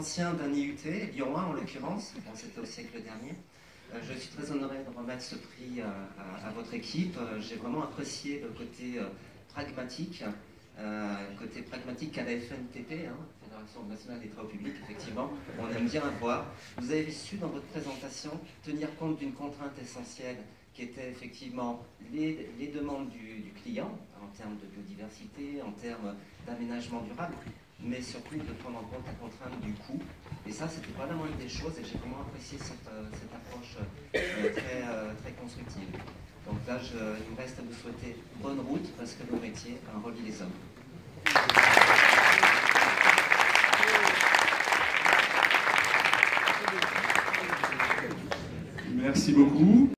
ancien d'un IUT, Lyon 1 en l'occurrence, bon, c'était au siècle dernier. Je suis très honoré de remettre ce prix à votre équipe. J'ai vraiment apprécié le côté pragmatique qu'a la FNTP, hein, Fédération nationale des travaux publics, effectivement, on aime bien avoir. Vous avez su dans votre présentation tenir compte d'une contrainte essentielle qui était effectivement les demandes du client en termes de biodiversité, en termes d'aménagement durable, mais surtout de prendre en compte la contrainte du coût. Et ça, c'était pas la moindre des choses et j'ai vraiment apprécié cette approche très constructive. Donc là, il me reste à vous souhaiter bonne route parce que nos métiers relient les hommes. Merci beaucoup.